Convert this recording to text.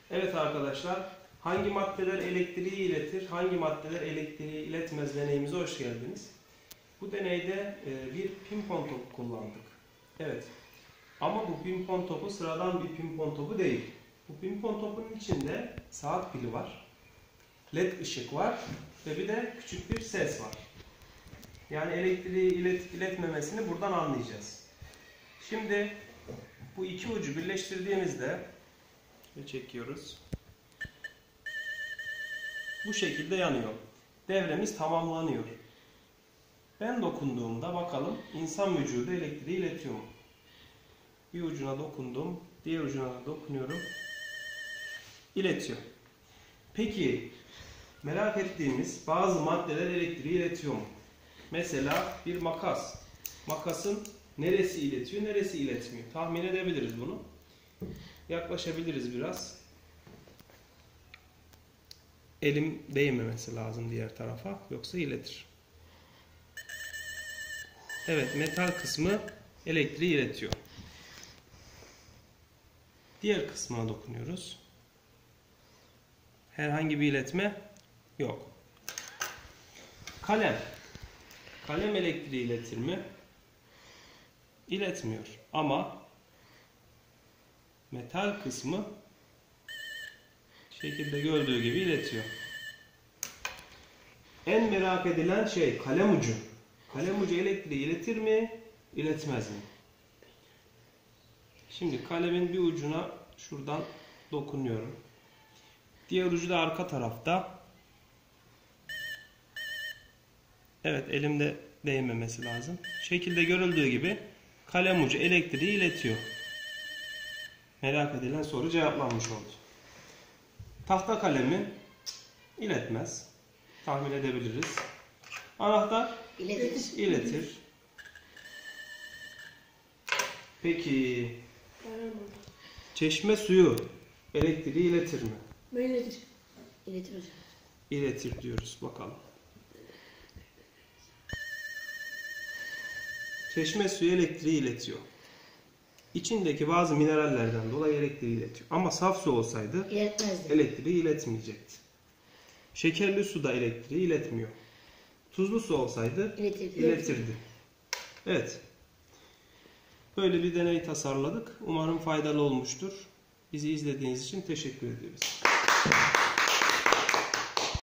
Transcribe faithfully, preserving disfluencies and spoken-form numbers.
Evet arkadaşlar, hangi maddeler elektriği iletir, hangi maddeler elektriği iletmez deneyimize hoş geldiniz. Bu deneyde bir pimpon topu kullandık. Evet, ama bu pimpon topu sıradan bir pimpon topu değil. Bu pimpon topunun içinde saat pili var, led ışık var ve bir de küçük bir ses var. Yani elektriği ilet iletmemesini buradan anlayacağız. Şimdi bu iki ucu birleştirdiğimizde çekiyoruz. Bu şekilde yanıyor. Devremiz tamamlanıyor. Ben dokunduğumda bakalım insan vücudu elektriği iletiyor mu? Bir ucuna dokundum, diğer ucuna da dokunuyorum. İletiyor. Peki merak ettiğimiz bazı maddeler elektriği iletiyor mu? Mesela bir makas. Makasın neresi iletiyor, neresi iletmiyor? Tahmin edebiliriz bunu. Yaklaşabiliriz biraz. Elim değmemesi lazım diğer tarafa, yoksa iletir. Evet, metal kısmı elektriği iletiyor. Diğer kısmına dokunuyoruz. Herhangi bir iletme yok. Kalem. Kalem elektriği iletir mi? İletmiyor. Ama metal kısmı şekilde gördüğü gibi iletiyor. En merak edilen şey kalem ucu. Kalem ucu elektriği iletir mi, iletmez mi? Şimdi kalemin bir ucuna şuradan dokunuyorum. Diğer ucu da arka tarafta. Evet, elimde değmemesi lazım. Şekilde görüldüğü gibi kalem ucu elektriği iletiyor. Merak edilen soru cevaplanmış oldu. Tahta kalemi iletmez. Tahmin edebiliriz. Anahtar İletir. iletir. Peki çeşme suyu elektriği iletir mi? İletir. İletir hocam. İletir diyoruz. Bakalım. Çeşme suyu elektriği iletiyor. İçindeki bazı minerallerden dolayı elektriği iletiyor. Ama saf su olsaydı İletmezdi. elektriği iletmeyecekti. Şekerli su da elektriği iletmiyor. Tuzlu su olsaydı İletirdi. iletirdi. Evet. Böyle bir deney tasarladık. Umarım faydalı olmuştur. Bizi izlediğiniz için teşekkür ediyoruz.